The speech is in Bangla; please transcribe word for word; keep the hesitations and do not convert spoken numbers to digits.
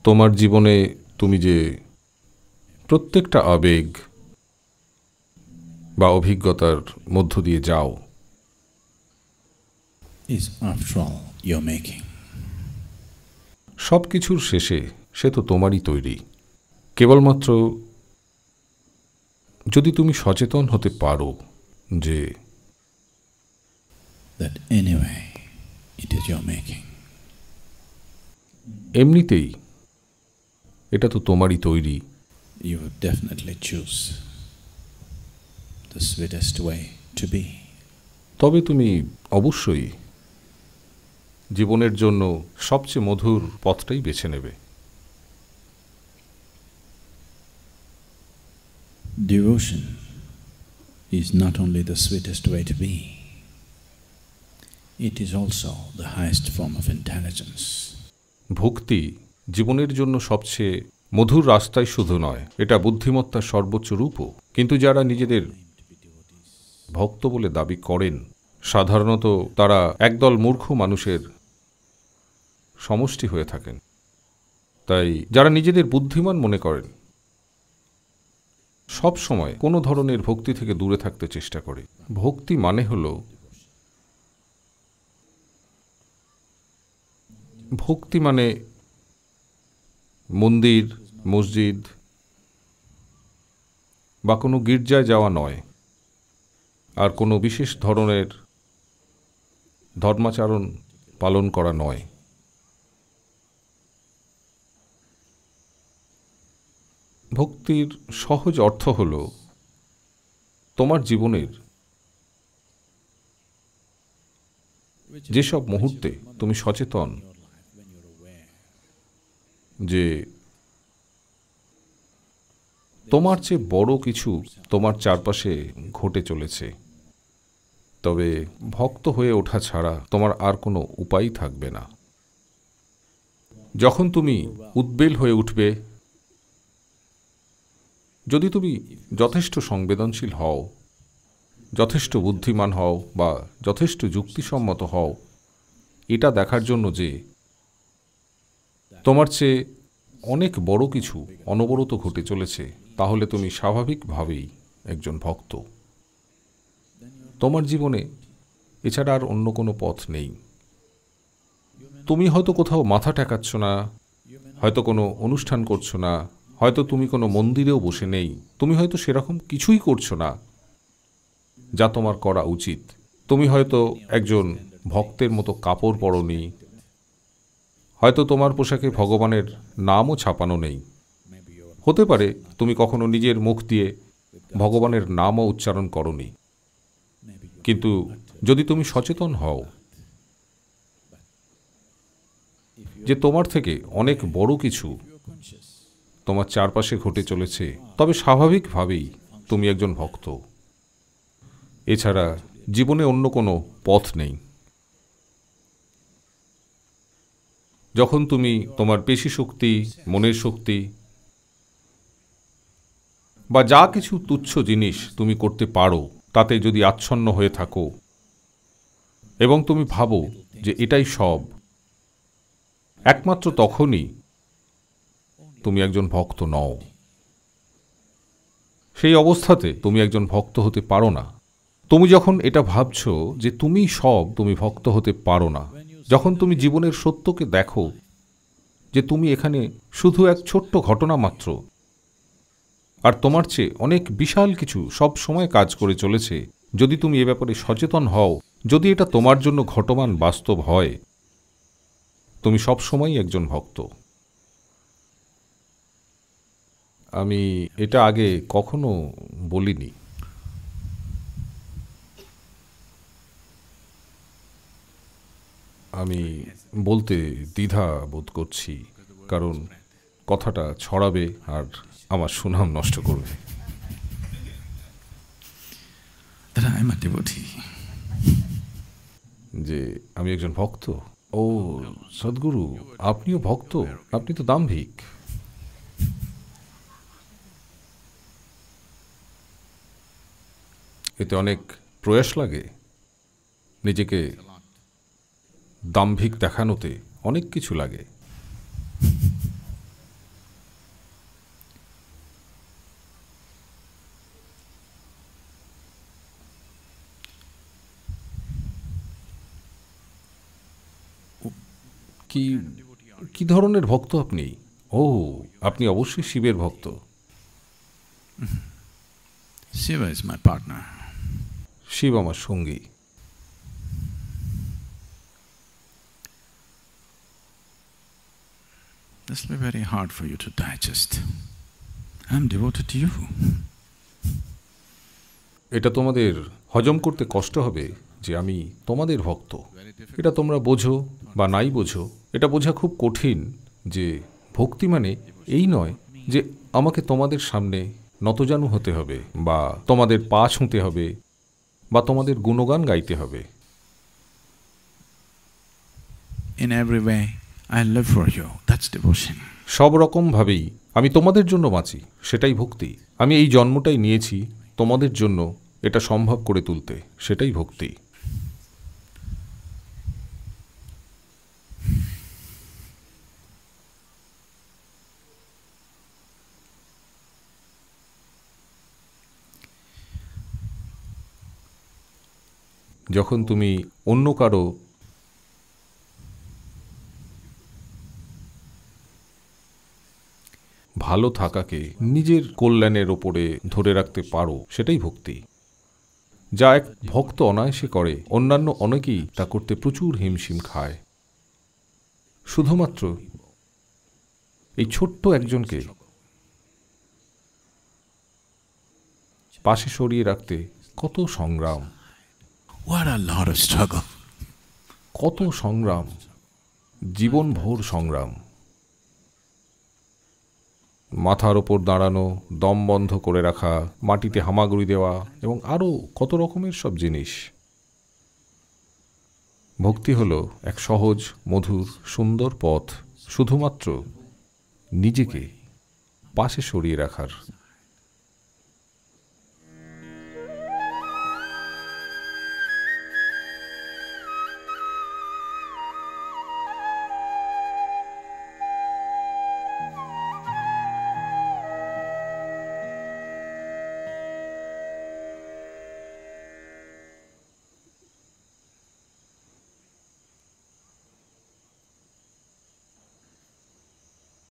তোমার জীবনে তুমি যে প্রত্যেকটা আবেগ বা অভিজ্ঞতার মধ্য দিয়ে যাও is after all your making. সব কিছুর শেষে সে তো তোমারই তৈরি। কেবলমাত্র যদি তুমি সচেতন হতে পারো যে that anyway it is your making. এমনিতেই এটা তো তোমারই তৈরি। You would definitely choose the sweetest way to be. তবে তুমি অবশ্যই জীবনের জন্য সবচেয়ে মধুর পথটাই বেছে নেবে। Devotion is not only the sweetest way to be, it is also the highest form of intelligence. ভক্তি জীবনের জন্য সবচেয়ে মধুর রাস্তাই শুধু নয়, এটা বুদ্ধিমত্তার সর্বোচ্চ রূপও। কিন্তু যারা নিজেদের ভক্ত বলে দাবি করেন সাধারণত তারা একদল মূর্খ মানুষের সমষ্টি হয়ে থাকেন। তাই যারা নিজেদের বুদ্ধিমান মনে করেন সব সময় কোনো ধরনের ভক্তি থেকে দূরে থাকতে চেষ্টা করে। ভক্তি মানে হল ভক্তি মানে মন্দির, মসজিদ বা কোনো গির্জায় যাওয়া নয়, আর কোনো বিশেষ ধরনের ধর্মাচরণ পালন করা নয়। ভক্তির সহজ অর্থ হল তোমার জীবনের যেসব মুহূর্তে তুমি সচেতন যে তোমার চেয়ে বড় কিছু তোমার চারপাশে ঘটে চলেছে, তবে ভক্ত হয়ে ওঠা ছাড়া তোমার আর কোনো উপায় থাকবে না। যখন তুমি উদ্বেল হয়ে উঠবে, যদি তুমি যথেষ্ট সংবেদনশীল হও, যথেষ্ট বুদ্ধিমান হও বা যথেষ্ট যুক্তিসম্মত হও এটা দেখার জন্য যে তোমার চেয়ে অনেক বড় কিছু অনবরত ঘটে চলেছে, তাহলে তুমি স্বাভাবিকভাবেই একজন ভক্ত। তোমার জীবনে এছাড়া আর অন্য কোনো পথ নেই। তুমি হয়তো কোথাও মাথা ঠেকাচ্ছ না, হয়তো কোনো অনুষ্ঠান করছো না, হয়তো তুমি কোনো মন্দিরেও বসে নেই, তুমি হয়তো সেরকম কিছুই করছো না যা তোমার করা উচিত। তুমি হয়তো একজন ভক্তের মতো কাপড় পরনি, হয়তো তোমার পোশাকে ভগবানের নামও ছাপানো নেই। হতে পারে তুমি কখনো নিজের মুখ দিয়ে ভগবানের নামও উচ্চারণ করনি। কিন্তু যদি তুমি সচেতন হও যে তোমার থেকে অনেক বড় কিছু তোমার চারপাশে ঘটে চলেছে, তবে স্বাভাবিকভাবেই তুমি একজন ভক্ত। এছাড়া জীবনে অন্য কোনো পথ নেই। যখন তুমি তোমার পেশি শক্তি, মনের শক্তি বা যা কিছু তুচ্ছ জিনিস তুমি করতে পারো তাতে যদি আচ্ছন্ন হয়ে থাকো এবং তুমি ভাবো যে এটাই সব, একমাত্র তখনই তুমি একজন ভক্ত নও। সেই অবস্থাতে তুমি একজন ভক্ত হতে পারো না। তুমি যখন এটা ভাবছো যে তুমি সব, তুমি ভক্ত হতে পারো না। যখন তুমি জীবনের সত্যকে দেখো যে তুমি এখানে শুধু এক ছোট্ট ঘটনা মাত্র, আর তোমার চেয়ে অনেক বিশাল কিছু সব সময় কাজ করে চলেছে, যদি তুমি এ ব্যাপারে সচেতন হও, যদি এটা তোমার জন্য ঘটমান বাস্তব হয়, তুমি সব সময়ই একজন ভক্ত। আমি এটা আগে কখনো বলিনি। আমি বলতে দ্বিধা বোধ করছি, কারণ কথাটা ছড়াবে আর আমার সুনাম নষ্ট করবে। যে আমি একজন ভক্ত। ও সদ্গুরু, আপনিও ভক্ত? আপনি তো দাম্ভিক। এতে অনেক প্রয়াস লাগে, নিজেকে দাম্ভিক দেখানোতে অনেক কিছু লাগে। কি কি ধরনের ভক্ত আপনি? ও, আপনি অবশ্যই শিবের ভক্ত। Shiva is my partner. Shiva আমার সঙ্গী। This will be very hard for you to digest. I'm devoted to you. এটা তোমাদের হজম করতে কষ্ট হবে যে আমি তোমাদের ভক্ত। এটা তোমরা বোঝো বা নাই বোঝো, এটা বোঝা খুব কঠিন যে ভক্তি মানে এই নয় যে আমাকে তোমাদের সামনে নতজানু হতে হবে বা তোমাদের পা ছুঁতে হবে বা তোমাদের গুণগান গাইতে হবে। In every way, I live for you. That's devotion. সব রকমভাবেই আমি তোমাদের জন্য বাঁচি, সেটাই ভক্তি। আমি এই জন্মটাই নিয়েছি তোমাদের জন্য এটা সম্ভব করে তুলতে, সেটাই ভক্তি। যখন তুমি অন্য কারো ভালো থাকাকে নিজের কল্যাণের ওপরে ধরে রাখতে পারো, সেটাই ভক্তি। যা এক ভক্ত অনায়াসে করে, অন্যান্য অনেকেই তা করতে প্রচুর হিমশিম খায়। শুধুমাত্র এই ছোট্ট একজনকে পাশে সরিয়ে রাখতে কত সংগ্রাম, What a lot of struggle. কত সংগ্রাম, জীবনভর সংগ্রাম। মাথার ওপর দাঁড়ানো, দম বন্ধ করে রাখা, মাটিতে হামাগুড়ি দেওয়া এবং আরও কত রকমের সব জিনিস। ভক্তি হল এক সহজ, মধুর, সুন্দর পথ, শুধুমাত্র নিজেকে পাশে সরিয়ে রাখার।